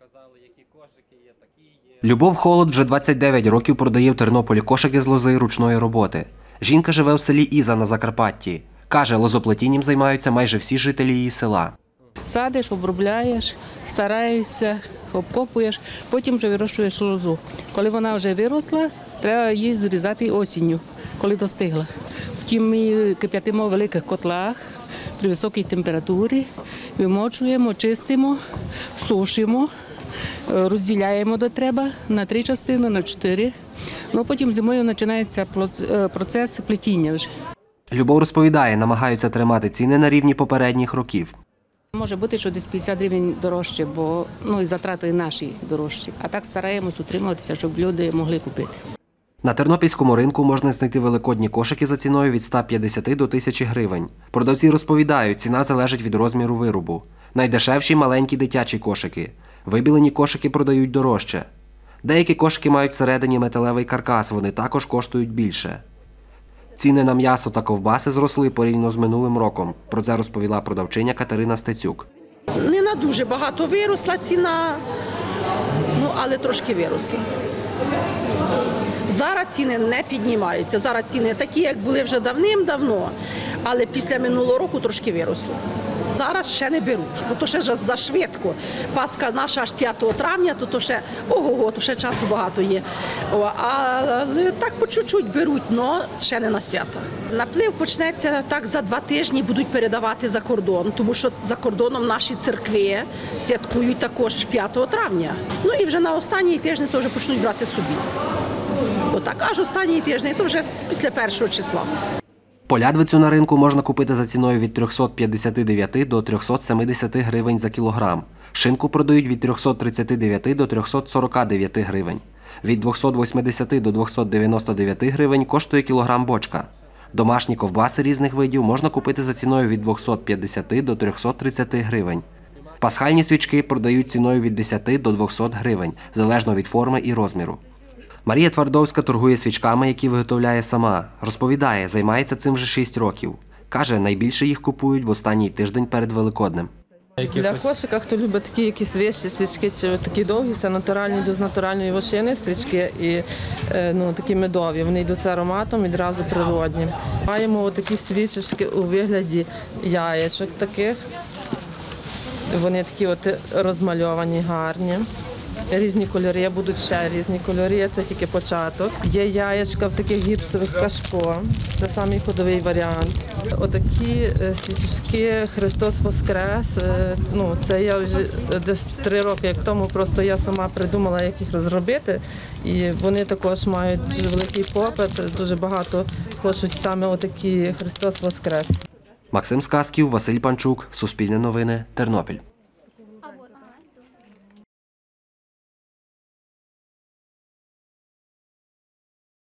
Любов Холод вже 29 років продає в Тернополі кошики з лози ручної роботи. Жінка живе в селі Іза на Закарпатті. Каже, лозоплетінням займаються майже всі жителі її села. Садиш, обробляєш, стараєшся, обкопуєш, потім вже вирощуєш лозу. Коли вона вже виросла, треба її зрізати осінню, коли достигла. Потім ми кип'ятимо в великих котлах при високій температурі, вимочуємо, чистимо, сушимо, розділяємо де треба на 3 частини, на 4. Потім зимою починається процес плетіння вже. Любов розповідає, намагаються тримати ціни на рівні попередніх років. Може бути, що десь 50 гривень дорожче, бо і затрати наші дорожчі. А так стараємось утримуватися, щоб люди могли купити. На тернопільському ринку можна знайти великодні кошики за ціною від 150 до 1000 гривень. Продавці розповідають, ціна залежить від розміру виробу. Найдешевші – маленькі дитячі кошики. Вибілені кошики продають дорожче. Деякі кошики мають всередині металевий каркас, вони також коштують більше. Ціни на м'ясо та ковбаси зросли порівняно з минулим роком. Про це розповіла продавчиня Катерина Стецюк. Не на дуже багато виросла ціна, але трошки виросла. Зараз ціни не піднімаються. Зараз ціни такі, як були вже давним-давно, але після минулого року трошки виросли. Зараз ще не беруть, бо то ще зашвидко. Пасха наша аж 5 травня, то ще то ще часу багато є. Але так по чуть-чуть беруть, але ще не на свята. Наплив почнеться так за 2 тижні, будуть передавати за кордон, тому що за кордоном наші церкви святкують також 5 травня. І вже на останній тиждень теж почнуть брати собі. Отак, аж останній тиждень, то вже після 1 числа. Полядвицю на ринку можна купити за ціною від 359 до 370 гривень за кілограм. Шинку продають від 339 до 349 гривень. Від 280 до 299 гривень коштує кілограм бочка. Домашні ковбаси різних видів можна купити за ціною від 250 до 330 гривень. Пасхальні свічки продають ціною від 10 до 200 гривень, залежно від форми і розміру. Марія Твардовська торгує свічками, які виготовляє сама. Розповідає, займається цим вже 6 років. Каже, найбільше їх купують в останній тиждень перед Великоднем. Для кошика, хто любить такі якісь вищі свічки, чи такі довгі, це натуральні, йдуть з натуральної вощини свічки і такі медові. Вони йдуть з ароматом, відразу природні. Маємо такі свічечки у вигляді яєчок таких. Вони такі розмальовані, гарні. Різні кольори, будуть ще різні кольори, це тільки початок. Є яєчка в таких гіпсових кашпо, це самий ходовий варіант. Отакі свічечки «Христос Воскрес», це я вже десь 3 роки як тому, просто я сама придумала, як їх розробити. І вони також мають дуже великий попит, дуже багато хочуть саме отакі «Христос Воскрес». Максим Сказків, Василь Панчук, Суспільне новини, Тернопіль.